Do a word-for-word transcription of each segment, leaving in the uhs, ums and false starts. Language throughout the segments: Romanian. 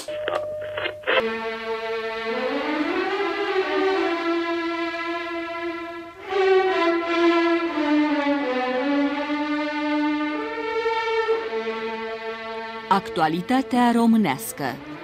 Actualitatea românească.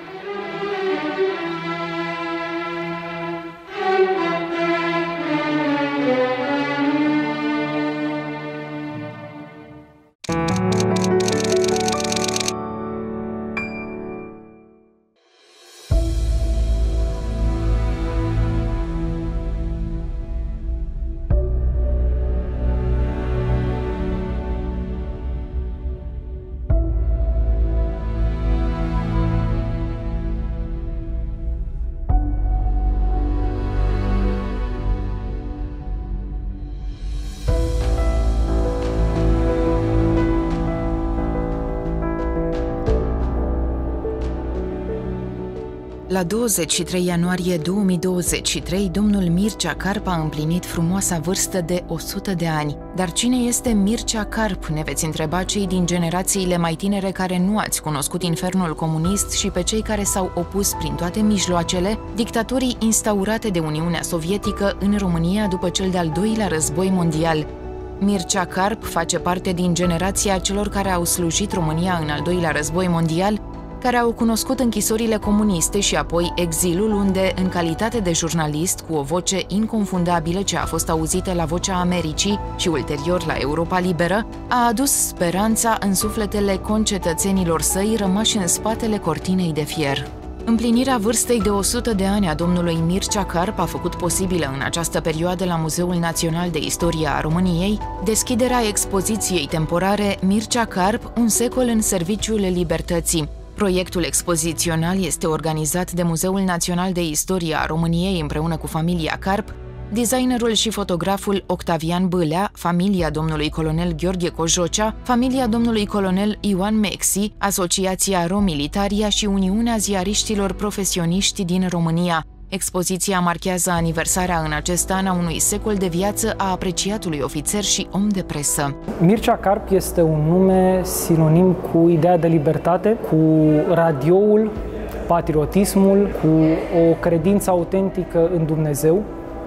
La douăzeci și trei ianuarie două mii douăzeci și trei, domnul Mircea Carp a împlinit frumoasa vârstă de o sută de ani. Dar cine este Mircea Carp, ne veți întreba cei din generațiile mai tinere care nu ați cunoscut infernul comunist și pe cei care s-au opus prin toate mijloacele dictaturii instaurate de Uniunea Sovietică în România după cel de-al doilea război mondial. Mircea Carp face parte din generația celor care au slujit România în al doilea război mondial, care au cunoscut închisorile comuniste și apoi exilul, unde, în calitate de jurnalist cu o voce inconfundabilă ce a fost auzită la Vocea Americii și ulterior la Europa Liberă, a adus speranța în sufletele concetățenilor săi rămași în spatele cortinei de fier. Împlinirea vârstei de o sută de ani a domnului Mircea Carp a făcut posibilă în această perioadă la Muzeul Național de Istorie a României deschiderea expoziției temporare Mircea Carp, un secol în serviciul libertății. Proiectul expozițional este organizat de Muzeul Național de Istorie a României împreună cu familia Carp, designerul și fotograful Octavian Bâlea, familia domnului colonel Gheorghe Cojocea, familia domnului colonel Ioan Mexi, Asociația Romilitaria și Uniunea Ziariștilor Profesioniști din România. Expoziția marchează aniversarea în acest an a unui secol de viață a apreciatului ofițer și om de presă. Mircea Carp este un nume sinonim cu ideea de libertate, cu radioul, patriotismul, cu o credință autentică în Dumnezeu.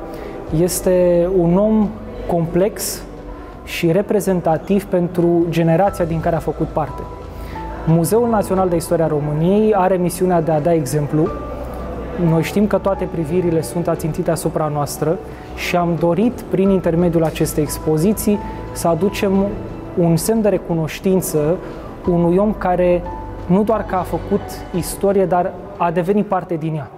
Este un om complex și reprezentativ pentru generația din care a făcut parte. Muzeul Național de Istorie a României are misiunea de a da exemplu. Noi știm că toate privirile sunt ațintite asupra noastră și am dorit, prin intermediul acestei expoziții, să aducem un semn de recunoștință unui om care nu doar că a făcut istorie, dar a devenit parte din ea.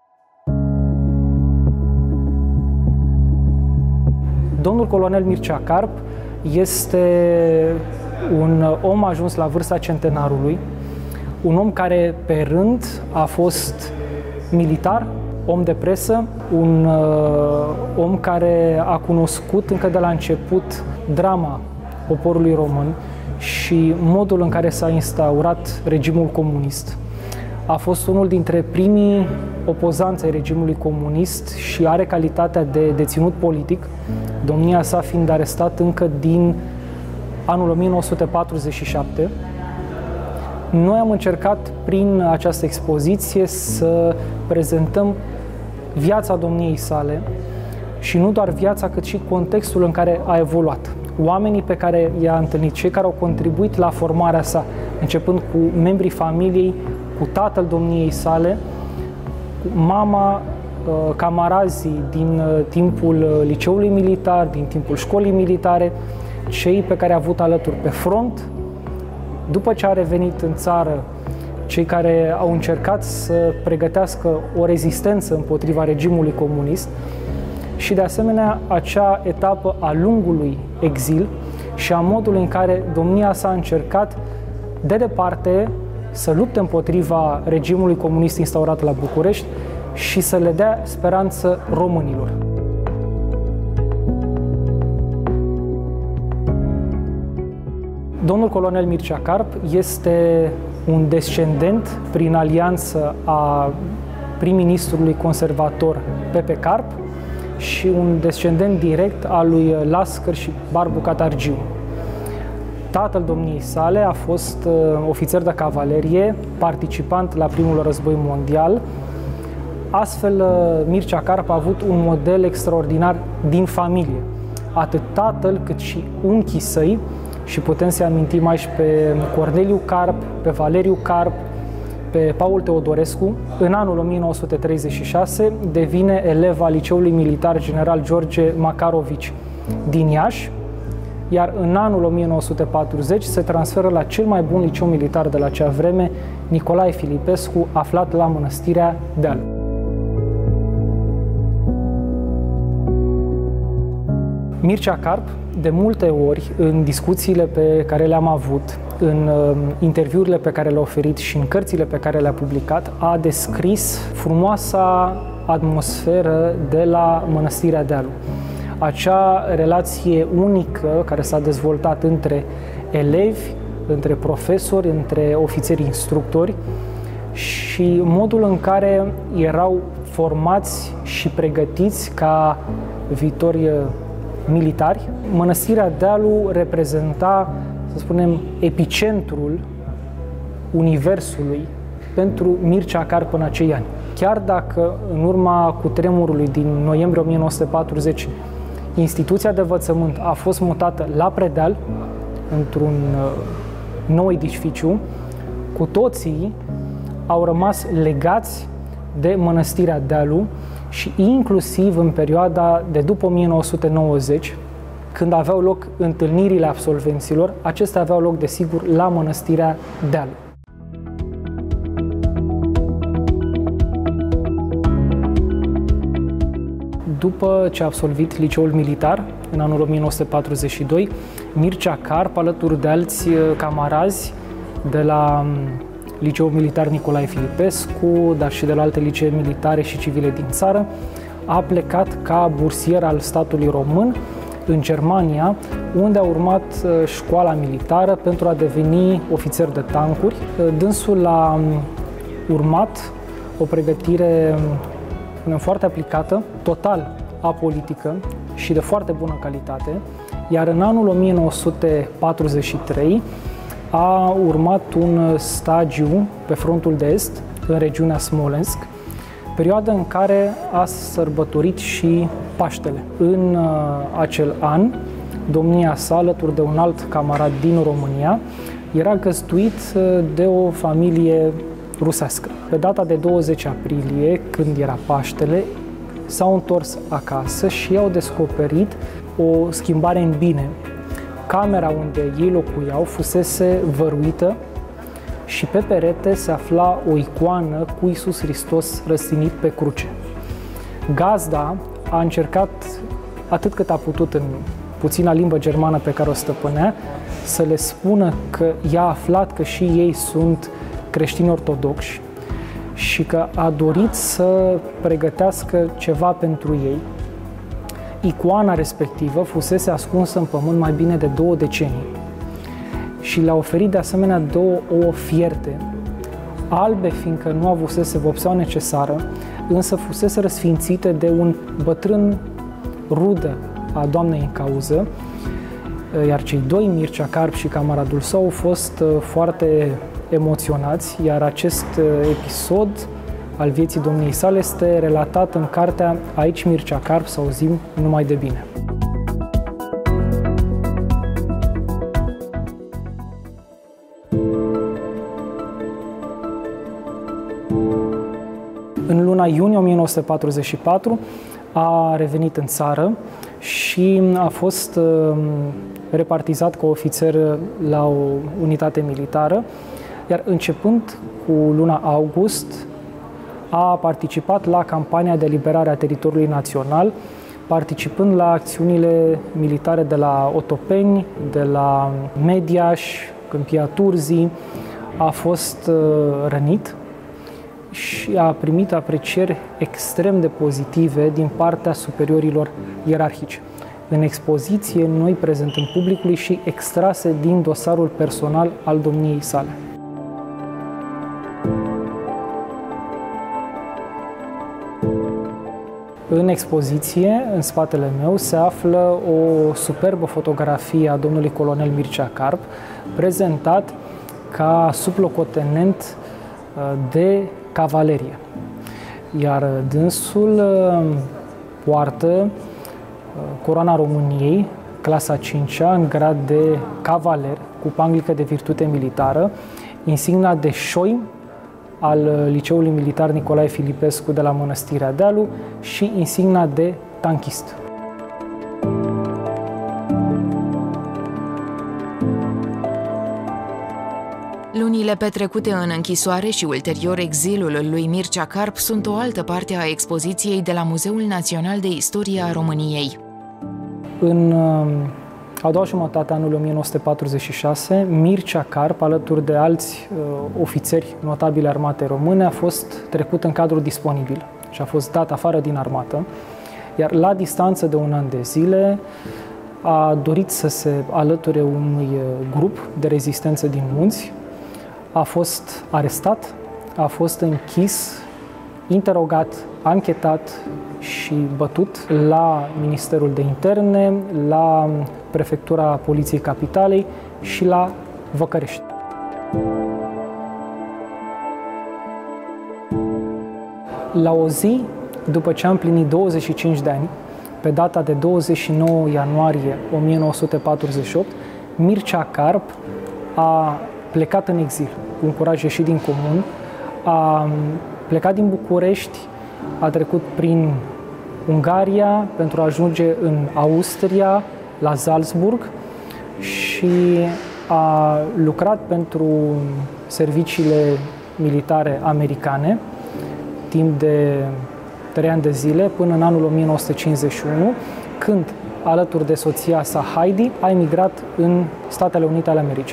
Domnul colonel Mircea Carp este un om ajuns la vârsta centenarului, un om care pe rând a fost militar, om de presă, un uh, om care a cunoscut încă de la început drama poporului român și modul în care s-a instaurat regimul comunist. A fost unul dintre primii opozanți ai regimului comunist și are calitatea de deținut politic, domnia sa fiind arestat încă din anul o mie nouă sute patruzeci și șapte. Noi am încercat prin această expoziție să prezentăm viața domniei sale și nu doar viața, cât și contextul în care a evoluat. Oamenii pe care i-a întâlnit, cei care au contribuit la formarea sa, începând cu membrii familiei, cu tatăl domniei sale, cu mama, camarazii din timpul liceului militar, din timpul școlii militare, cei pe care a avut alături pe front. După ce a revenit în țară, cei care au încercat să pregătească o rezistență împotriva regimului comunist și, de asemenea, acea etapă a lungului exil și a modului în care domnia sa a încercat de departe să lupte împotriva regimului comunist instaurat la București și să le dea speranță românilor. Domnul colonel Mircea Carp este un descendent prin alianță a prim-ministrului conservator Pepe Carp și un descendent direct al lui Lascăr și Barbu Catargiu. Tatăl domniei sale a fost uh, ofițer de cavalerie, participant la primul război mondial. Astfel, uh, Mircea Carp a avut un model extraordinar din familie. Atât tatăl cât și unchii săi, și putem să amintim aici pe Corneliu Carp, pe Valeriu Carp, pe Paul Teodorescu. În anul o mie nouă sute treizeci și șase devine elev al Liceului Militar General George Macarovici din Iași, iar în anul o mie nouă sute patruzeci se transferă la cel mai bun liceu militar de la acea vreme, Nicolae Filipescu, aflat la Mănăstirea Deal. Mircea Carp, de multe ori, în discuțiile pe care le-am avut, în uh, interviurile pe care le-a oferit și în cărțile pe care le-a publicat, a descris frumoasa atmosferă de la Mănăstirea Dealu. Acea relație unică care s-a dezvoltat între elevi, între profesori, între ofițeri instructori și modul în care erau formați și pregătiți ca viitori militari. Mănăstirea Dealu reprezenta, să spunem, epicentrul universului pentru Mircea Carp în acei ani. Chiar dacă în urma cutremurului din noiembrie o mie nouă sute patruzeci instituția de învățământ a fost mutată la Predeal, într-un nou edificiu, cu toții au rămas legați de Mănăstirea Dealu și inclusiv în perioada de după o mie nouă sute nouăzeci, când aveau loc întâlnirile absolvenților, acestea aveau loc, desigur, la Mănăstirea Dealu. După ce a absolvit liceul militar, în anul o mie nouă sute patruzeci și doi, Mircea Carp, alături de alți camarazi de la Liceul Militar Nicolae Filipescu, dar și de la alte licee militare și civile din țară, a plecat ca bursier al statului român în Germania, unde a urmat școala militară pentru a deveni ofițer de tancuri. Dânsul a urmat o pregătire foarte aplicată, total apolitică și de foarte bună calitate, iar în anul o mie nouă sute patruzeci și trei a urmat un stagiu pe frontul de est, în regiunea Smolensk, perioada în care a sărbătorit și Paștele. În acel an, domnia sa, alături de un alt camarad din România, era găzduit de o familie rusească. Pe data de douăzeci aprilie, când era Paștele, s-au întors acasă și au descoperit o schimbare în bine. Camera unde ei locuiau fusese văruită și pe perete se afla o icoană cu Iisus Hristos răstignit pe cruce. Gazda a încercat atât cât a putut în puțina limbă germană pe care o stăpânea să le spună că i-a aflat că și ei sunt creștini ortodoxi și că a dorit să pregătească ceva pentru ei. Icoana respectivă fusese ascunsă în pământ mai bine de două decenii și le-a oferit de asemenea două ouă fierte, albe fiindcă nu avusese vopseaua necesară, însă fusese răsfințite de un bătrân rudă a doamnei în cauză, iar cei doi, Mircea Carp și camaradul său, au fost foarte emoționați, iar acest episod al vieții domniei sale este relatat în cartea Aici Mircea Carp, să auzim numai de bine. În luna iunie o mie nouă sute patruzeci și patru a revenit în țară și a fost repartizat ca ofițer la o unitate militară, iar începând cu luna august a participat la campania de eliberare a teritoriului național, participând la acțiunile militare de la Otopeni, de la Mediaș, Câmpia Turzii. A fost rănit și a primit aprecieri extrem de pozitive din partea superiorilor ierarhici. În expoziție noi prezentăm publicului și extrase din dosarul personal al domniei sale. În expoziție, în spatele meu, se află o superbă fotografie a domnului colonel Mircea Carp, prezentat ca sublocotenent de cavalerie. Iar dânsul poartă Coroana României, clasa a cincea, în grad de cavaler, cu panglică de virtute militară, insigna de șoim al Liceului Militar Nicolae Filipescu de la Mănăstirea Dealu și insigna de tanchist. Lunile petrecute în închisoare și ulterior exilul lui Mircea Carp sunt o altă parte a expoziției de la Muzeul Național de Istorie a României. În a doua jumătate a anului o mie nouă sute patruzeci și șase, Mircea Carp, alături de alți uh, ofițeri notabili armatei române, a fost trecut în cadrul disponibil și a fost dat afară din armată, iar la distanță de un an de zile a dorit să se alăture unui grup de rezistență din munți, a fost arestat, a fost închis, interogat, anchetat și bătut la Ministerul de Interne, la Prefectura Poliției Capitalei și la Văcărești. La o zi, după ce a împlinit douăzeci și cinci de ani, pe data de douăzeci și nouă ianuarie o mie nouă sute patruzeci și opt, Mircea Carp a plecat în exil, cu un curaj ieșit din comun, a plecat din București, a trecut prin Ungaria pentru a ajunge în Austria, la Salzburg, și a lucrat pentru serviciile militare americane timp de trei ani de zile, până în anul o mie nouă sute cincizeci și unu, când, alături de soția sa Heidi, a emigrat în Statele Unite ale Americii.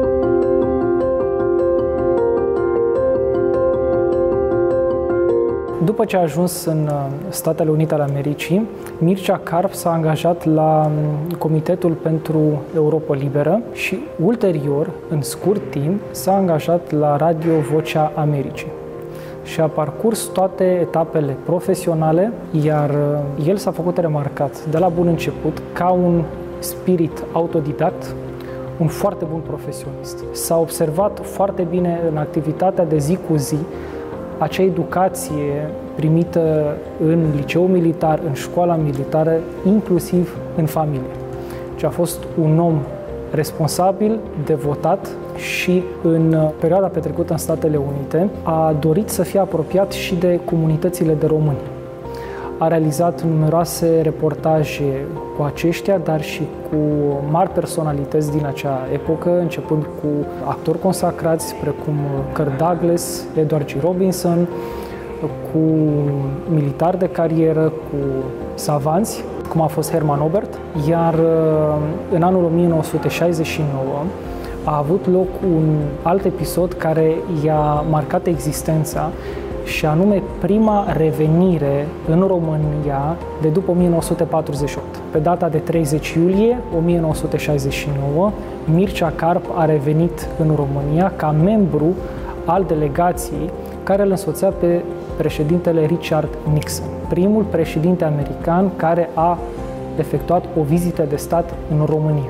După ce a ajuns în Statele Unite ale Americii, Mircea Carp s-a angajat la Comitetul pentru Europa Liberă și ulterior, în scurt timp, s-a angajat la Radio Vocea Americii și a parcurs toate etapele profesionale, iar el s-a făcut remarcat de la bun început ca un spirit autodidact, un foarte bun profesionist. S-a observat foarte bine în activitatea de zi cu zi acea educație primită în liceul militar, în școala militară, inclusiv în familie. Deci a fost un om responsabil, devotat și în perioada petrecută în Statele Unite a dorit să fie apropiat și de comunitățile de români. A realizat numeroase reportaje cu aceștia, dar și cu mari personalități din acea epocă, începând cu actori consacrați precum Kirk Douglas, Edward G. Robinson, cu militari de carieră, cu savanți, cum a fost Hermann Oberth, iar în anul o mie nouă sute șaizeci și nouă a avut loc un alt episod care i-a marcat existența, și anume prima revenire în România de după o mie nouă sute patruzeci și opt. Pe data de treizeci iulie o mie nouă sute șaizeci și nouă, Mircea Carp a revenit în România ca membru al delegației care îl însoțea pe președintele Richard Nixon, primul președinte american care a efectuat o vizită de stat în România.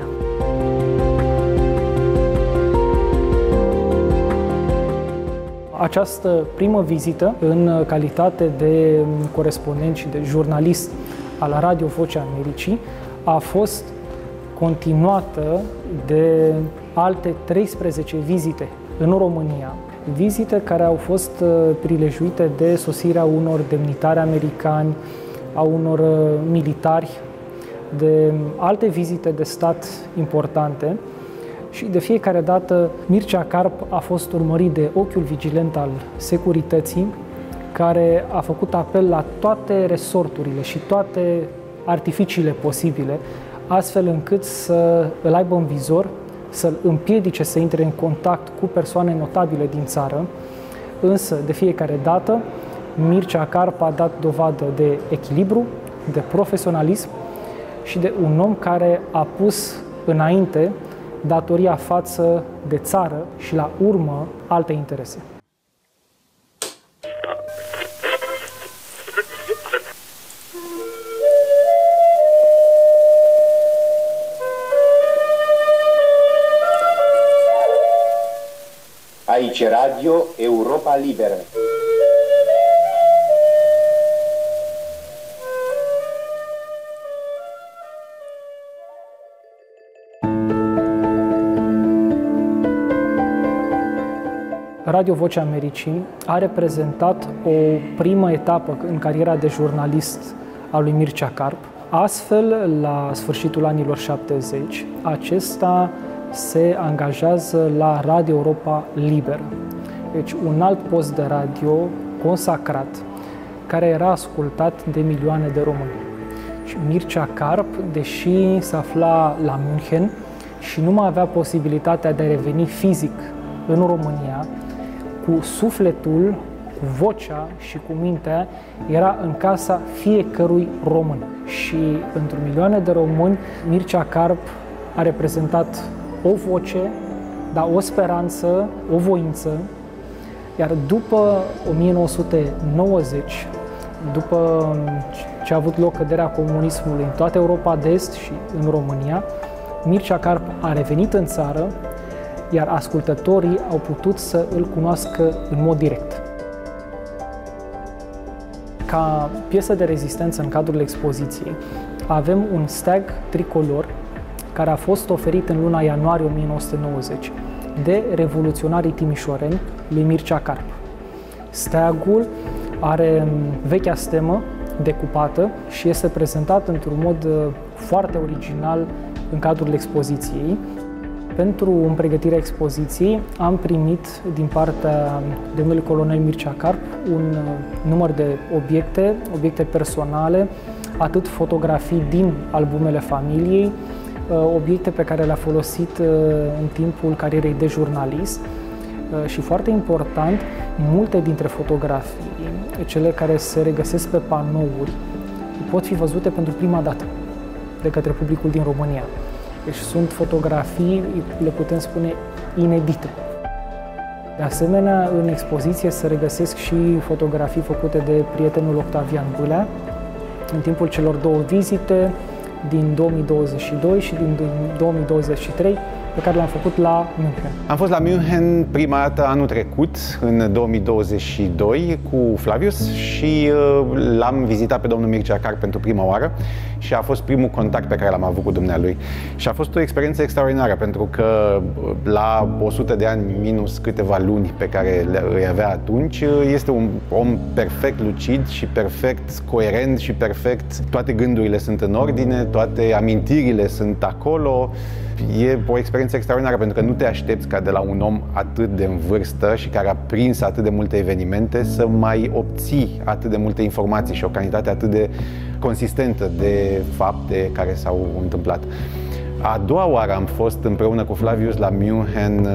Această primă vizită, în calitate de corespondent și de jurnalist al Radio Vocea Americii, a fost continuată de alte treisprezece vizite în România, vizite care au fost prilejuite de sosirea unor demnitari americani, a unor militari, de alte vizite de stat importante. Și de fiecare dată Mircea Carp a fost urmărit de ochiul vigilent al securității, care a făcut apel la toate resorturile și toate artificiile posibile, astfel încât să îl aibă în vizor, să-l împiedice să intre în contact cu persoane notabile din țară. Însă, de fiecare dată, Mircea Carp a dat dovadă de echilibru, de profesionalism și de un om care a pus înainte datoria față de țară și la urmă alte interese. Aici Radio Europa Liberă. Radio Vocea Americii a reprezentat o primă etapă în cariera de jurnalist a lui Mircea Carp. Astfel, la sfârșitul anilor șaptezeci, acesta se angajează la Radio Europa Liberă. Deci un alt post de radio consacrat, care era ascultat de milioane de români. Și Mircea Carp, deși se afla la München și nu mai avea posibilitatea de a reveni fizic în România, cu sufletul, cu vocea și cu mintea, era în casa fiecărui român. Și pentru milioane de români, Mircea Carp a reprezentat o voce, dar o speranță, o voință. Iar după o mie nouă sute nouăzeci, după ce a avut loc căderea comunismului în toată Europa de Est și în România, Mircea Carp a revenit în țară, iar ascultătorii au putut să îl cunoască în mod direct. Ca piesă de rezistență în cadrul expoziției, avem un steag tricolor care a fost oferit în luna ianuarie o mie nouă sute nouăzeci de revoluționarii timișoreni lui Mircea Carp. Steagul are vechea stemă decupată și este prezentat într-un mod foarte original în cadrul expoziției. Pentru în pregătirea expoziției am primit din partea domnului colonel Mircea Carp un număr de obiecte, obiecte personale, atât fotografii din albumele familiei, obiecte pe care le-a folosit în timpul carierei de jurnalist și, foarte important, multe dintre fotografii, cele care se regăsesc pe panouri, pot fi văzute pentru prima dată de către publicul din România. Deci sunt fotografii, le putem spune, inedite. De asemenea, în expoziție se regăsesc și fotografii făcute de prietenul Octavian Bâlea în timpul celor două vizite din două mii douăzeci și doi și din două mii douăzeci și trei, pe care le-am făcut la München. Am fost la München prima dată anul trecut, în două mii douăzeci și doi, cu Flavius și l-am vizitat pe domnul Mircea Carp pentru prima oară și a fost primul contact pe care l-am avut cu dumnealui. Și a fost o experiență extraordinară, pentru că la o sută de ani minus câteva luni pe care le avea atunci, este un om perfect lucid și perfect coerent și perfect, toate gândurile sunt în ordine, toate amintirile sunt acolo. E o experiență extraordinară, pentru că nu te aștepți ca de la un om atât de în vârstă și care a prins atât de multe evenimente să mai obții atât de multe informații și o cantitate atât de consistentă de fapte care s-au întâmplat. A doua oară am fost împreună cu Flavius la München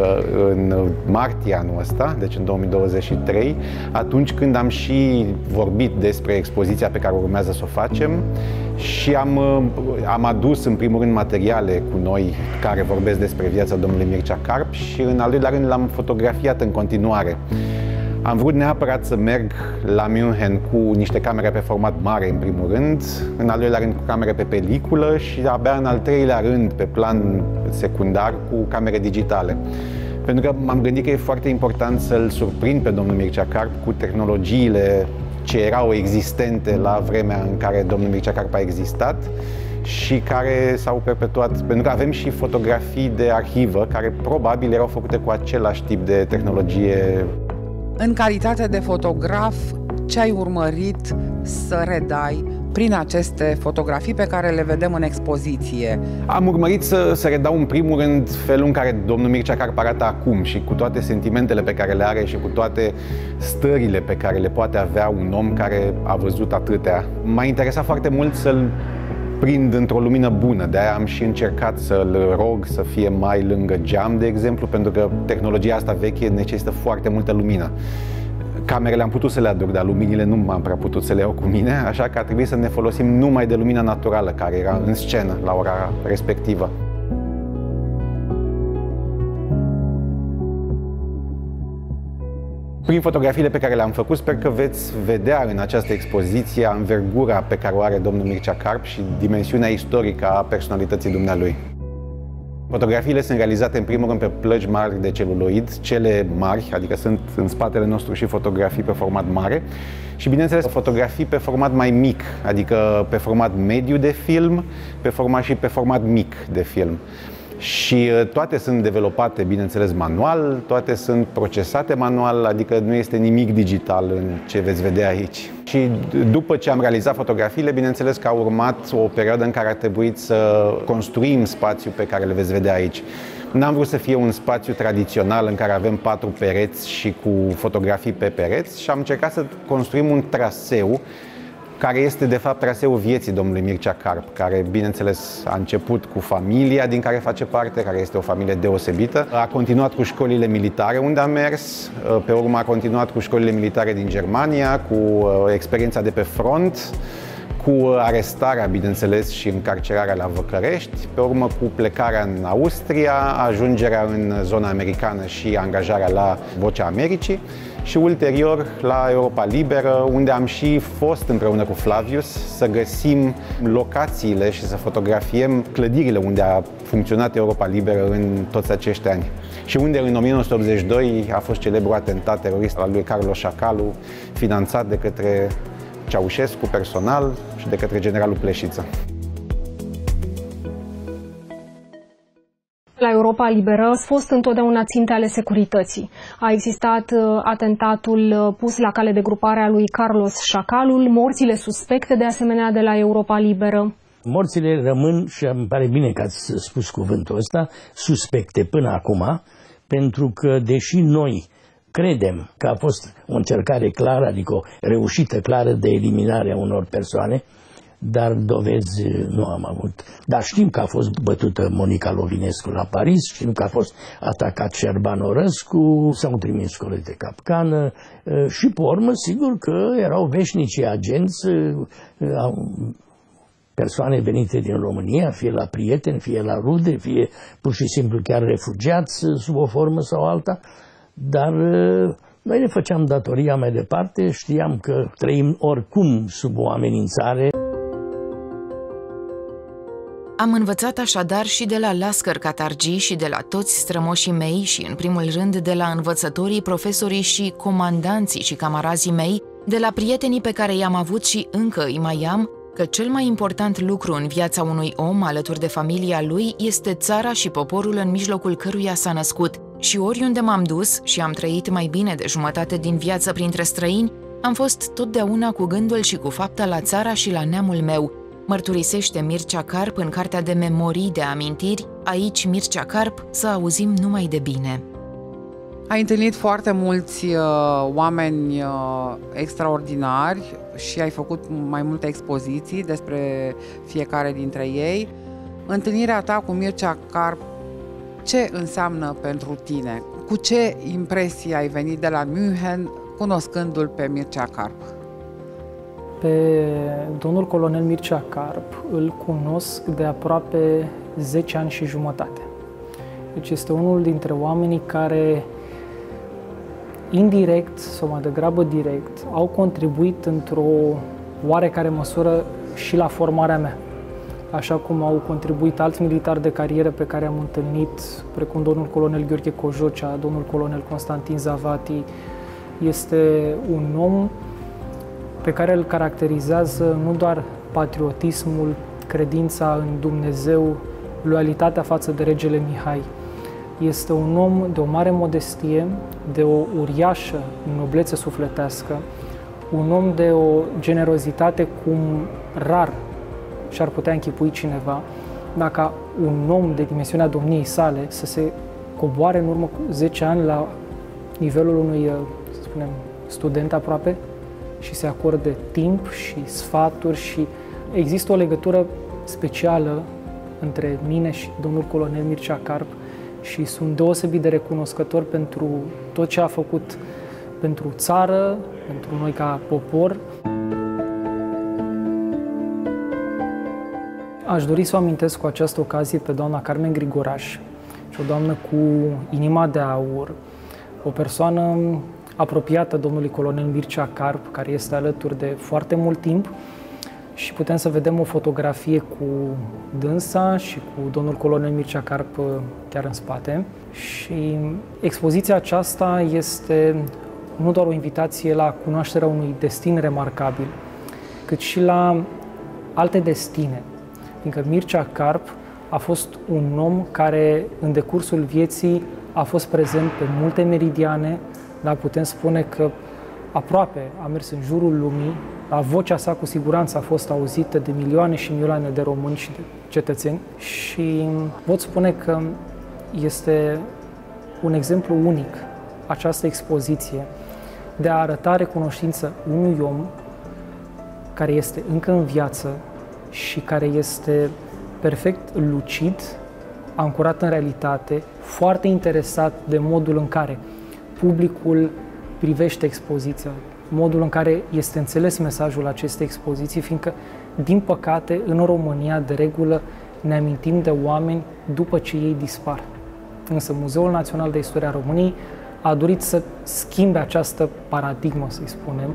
în martie anul ăsta, deci în două mii douăzeci și trei, atunci când am și vorbit despre expoziția pe care urmează să o facem și am, am adus în primul rând materiale cu noi care vorbesc despre viața domnului Mircea Carp și în al doilea rând l-am fotografiat în continuare. Am vrut neapărat să merg la München cu niște camere pe format mare, în primul rând, în al doilea rând cu camere pe peliculă și abia în al treilea rând, pe plan secundar, cu camere digitale. Pentru că m-am gândit că e foarte important să-l surprind pe domnul Mircea Carp cu tehnologiile ce erau existente la vremea în care domnul Mircea Carp a existat și care s-au perpetuat, pentru că avem și fotografii de arhivă care probabil erau făcute cu același tip de tehnologie. În calitate de fotograf, ce ai urmărit să redai prin aceste fotografii pe care le vedem în expoziție? Am urmărit să, să redau în primul rând felul în care domnul Mircea Carp arată acum și cu toate sentimentele pe care le are și cu toate stările pe care le poate avea un om care a văzut atâtea. M-a interesat foarte mult să-l prind într-o lumină bună, de-aia am și încercat să-l rog să fie mai lângă geam, de exemplu, pentru că tehnologia asta veche necesită foarte multă lumină. Camerele am putut să le aduc, dar luminile nu m-am prea putut să le iau cu mine, așa că a trebuit să ne folosim numai de lumina naturală care era în scenă la ora respectivă. Prin fotografiile pe care le-am făcut, sper că veți vedea în această expoziție învergura pe care o are domnul Mircea Carp și dimensiunea istorică a personalității dumnealui. Fotografiile sunt realizate în primul rând pe plăci mari de celuloid, cele mari, adică sunt în spatele nostru și fotografii pe format mare și, bineînțeles, fotografii pe format mai mic, adică pe format mediu de film, pe format și pe format mic de film. Și toate sunt developate, bineînțeles, manual, toate sunt procesate manual, adică nu este nimic digital în ce veți vedea aici. Și după ce am realizat fotografiile, bineînțeles că a urmat o perioadă în care a trebuit să construim spațiul pe care le veți vedea aici. N-am vrut să fie un spațiu tradițional în care avem patru pereți și cu fotografii pe pereți și am încercat să construim un traseu care este de fapt traseul vieții domnului Mircea Carp, care, bineînțeles, a început cu familia din care face parte, care este o familie deosebită. A continuat cu școlile militare unde a mers, pe urmă a continuat cu școlile militare din Germania, cu experiența de pe front, cu arestarea, bineînțeles, și încarcerarea la Văcărești, pe urmă cu plecarea în Austria, ajungerea în zona americană și angajarea la Vocea Americii și ulterior la Europa Liberă, unde am și fost împreună cu Flavius să găsim locațiile și să fotografiem clădirile unde a funcționat Europa Liberă în toți acești ani. Și unde în o mie nouă sute optzeci și doi a fost celebrul atentat terorist al lui Carlos Șacalu, finanțat de către Ceaușescu personal și de către generalul Pleșiță. La Europa Liberă a fost întotdeauna ținte ale securității. A existat uh, atentatul uh, pus la cale de grupare a lui Carlos Șacalul, morțile suspecte de asemenea de la Europa Liberă. Morțile rămân, și îmi pare bine că ați spus cuvântul ăsta, suspecte până acum, pentru că deși noi credem că a fost o încercare clară, adică o reușită clară de eliminare a unor persoane, dar dovezi nu am avut. Dar știm că a fost bătută Monica Lovinescu la Paris, știm că a fost atacat Șerban Orăscu, s-au trimis colegi de capcană și, pe urmă, sigur că erau veșnici agenți, persoane venite din România, fie la prieteni, fie la rude, fie pur și simplu chiar refugiați sub o formă sau alta. Dar noi ne făceam datoria mai departe, știam că trăim oricum sub o amenințare. Am învățat așadar și de la Lascăr Catargi și de la toți strămoșii mei și, în primul rând, de la învățătorii, profesorii și comandanții și camarazii mei, de la prietenii pe care i-am avut și încă îi mai am, că cel mai important lucru în viața unui om alături de familia lui este țara și poporul în mijlocul căruia s-a născut. Și oriunde m-am dus și am trăit mai bine de jumătate din viață printre străini, am fost totdeauna cu gândul și cu fapta la țara și la neamul meu, mărturisește Mircea Carp în cartea de memorii de amintiri, Aici Mircea Carp, să auzim numai de bine. Ai întâlnit foarte mulți uh, oameni uh, extraordinari și ai făcut mai multe expoziții despre fiecare dintre ei. Întâlnirea ta cu Mircea Carp, ce înseamnă pentru tine? Cu ce impresii ai venit de la München cunoscându-l pe Mircea Carp? Pe domnul colonel Mircea Carp îl cunosc de aproape zece ani și jumătate. Deci este unul dintre oamenii care, indirect sau mai degrabă direct, au contribuit într-o oarecare măsură și la formarea mea. Așa cum au contribuit alți militari de carieră pe care am întâlnit, precum domnul colonel Gheorghe Cojocea, domnul colonel Constantin Zavati. Este un om pe care îl caracterizează nu doar patriotismul, credința în Dumnezeu, loialitatea față de regele Mihai. Este un om de o mare modestie, de o uriașă noblețe sufletească, un om de o generozitate cum rar și-ar putea închipui cineva, dacă un om de dimensiunea domniei sale să se coboare în urmă cu zece ani la nivelul unui, să spunem, student aproape și se acorde timp și sfaturi și există o legătură specială între mine și domnul colonel Mircea Carp și sunt deosebit de recunoscător pentru tot ce a făcut pentru țară, pentru noi ca popor. Aș dori să o amintesc cu această ocazie pe doamna Carmen Grigoraș, și o doamnă cu inima de aur, o persoană apropiată domnului colonel Mircea Carp, care este alături de foarte mult timp, și putem să vedem o fotografie cu dânsa și cu domnul colonel Mircea Carp chiar în spate. Și expoziția aceasta este nu doar o invitație la cunoașterea unui destin remarcabil, cât și la alte destine, fiindcă Mircea Carp a fost un om care în decursul vieții a fost prezent pe multe meridiane, dar putem spune că aproape a mers în jurul lumii, la vocea sa cu siguranță a fost auzită de milioane și milioane de români și de cetățeni și pot spune că este un exemplu unic această expoziție de a arăta recunoștință unui om care este încă în viață și care este perfect lucid, ancorat în realitate, foarte interesat de modul în care publicul privește expoziția, modul în care este înțeles mesajul acestei expoziții, fiindcă, din păcate, în România, de regulă, ne amintim de oameni după ce ei dispar. Însă Muzeul Național de Istoria României a dorit să schimbe această paradigmă, să-i spunem.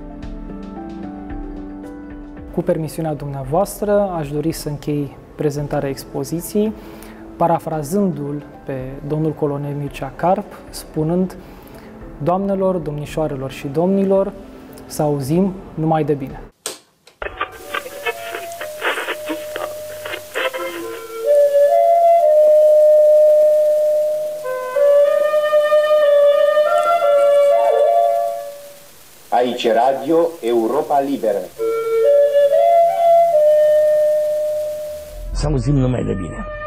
Cu permisiunea dumneavoastră, aș dori să închei prezentarea expoziției, parafrazându-l pe domnul colonel Mircea Carp, spunând: Doamnelor, domnișoarelor și domnilor, să auzim numai de bine. Aici Radio Europa Liberă. Să auzim numai de bine.